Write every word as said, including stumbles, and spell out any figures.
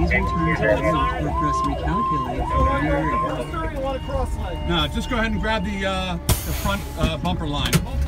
Please return to the or press recalculate for your... No, just go ahead and grab the, uh, the front uh, bumper line.